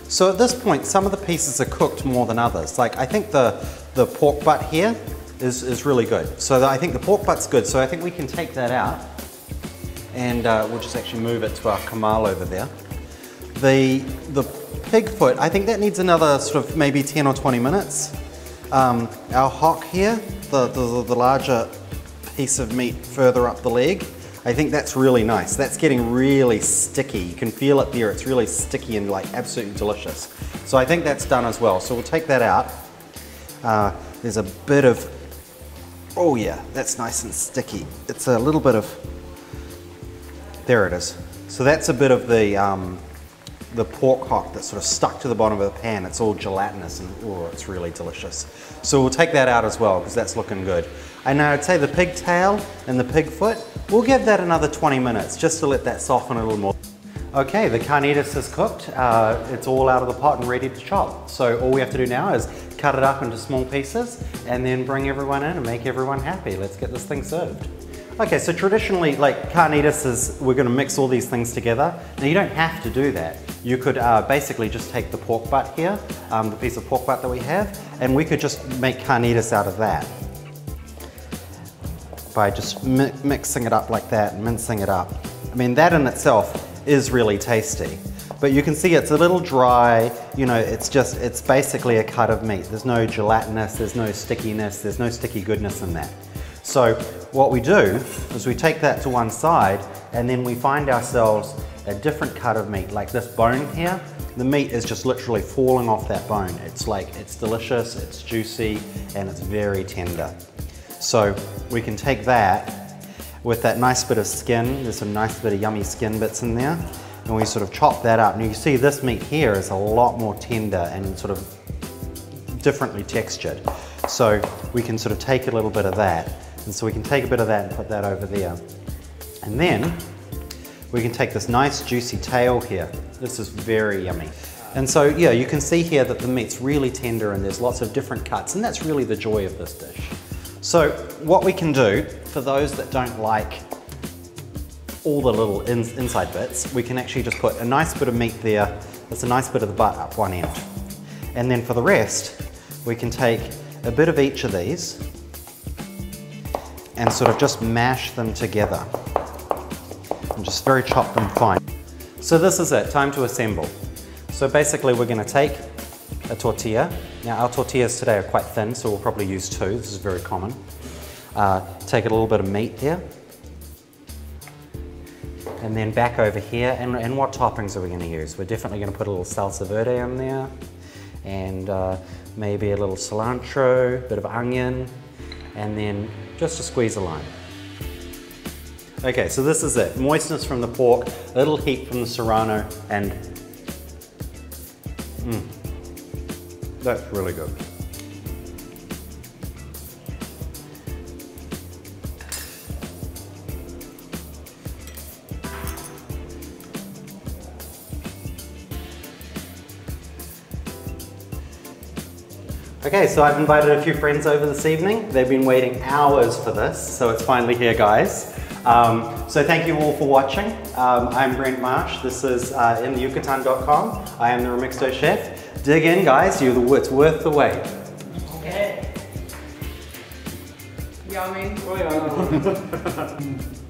So at this point, some of the pieces are cooked more than others. Like I think the pork butt here is really good. So I think the pork butt's good. So I think we can take that out and we'll just actually move it to our kamal over there. The pig foot, I think that needs another sort of maybe 10 or 20 minutes. Our hock here, the larger piece of meat further up the leg, I think that's really nice. That's getting really sticky. You can feel it there. It's really sticky and like absolutely delicious. So I think that's done as well. So we'll take that out. There's a bit of, oh yeah, that's nice and sticky. It's a little bit of, there it is. So that's a bit of the pork hock that's sort of stuck to the bottom of the pan. It's all gelatinous and oh, it's really delicious. So we'll take that out as well because that's looking good. And now I'd say the pig tail and the pig foot, we'll give that another 20 minutes just to let that soften a little more. Okay, the carnitas is cooked. It's all out of the pot and ready to chop. So all we have to do now is cut it up into small pieces and then bring everyone in and make everyone happy. Let's get this thing served. Okay, so traditionally, like carnitas is, we're gonna mix all these things together. Now you don't have to do that. You could basically just take the pork butt here, the piece of pork butt that we have, and we could just make carnitas out of that by just mixing it up like that and mincing it up. I mean, that in itself is really tasty. But you can see it's a little dry, you know, it's basically a cut of meat. There's no gelatinous, there's no stickiness, there's no sticky goodness in that. So what we do is we take that to one side and then we find ourselves a different cut of meat, like this bone here. The meat is just literally falling off that bone. It's like, it's delicious, it's juicy, and it's very tender. So we can take that with that nice bit of skin. There's some nice bit of yummy skin bits in there. And we sort of chop that up. And you can see this meat here is a lot more tender and sort of differently textured. So we can sort of take a little bit of that. And so we can take a bit of that and put that over there. And then we can take this nice juicy tail here. This is very yummy. And so yeah, you can see here that the meat's really tender and there's lots of different cuts, and that's really the joy of this dish. So what we can do, for those that don't like all the little inside bits, we can actually just put a nice bit of meat there. That's a nice bit of the butt up one end. And then for the rest, we can take a bit of each of these and sort of just mash them together and just very chop them fine. So this is it, time to assemble. So basically we're going to take a tortilla. Now our tortillas today are quite thin, so we'll probably use two. This is very common. Take a little bit of meat there. And then back over here, and what toppings are we going to use? We're definitely going to put a little salsa verde in there, and maybe a little cilantro, a bit of onion, and then just a squeeze of lime. Okay, so this is it. Moistness from the pork, a little heat from the serrano, and that's really good. Okay, so I've invited a few friends over this evening. They've been waiting hours for this, so it's finally here, guys. So thank you all for watching. I'm Brent Marsh. This is InTheYucatan.com. I am the Remixto Chef. Dig in, guys. It's worth the wait. Okay. Yummy.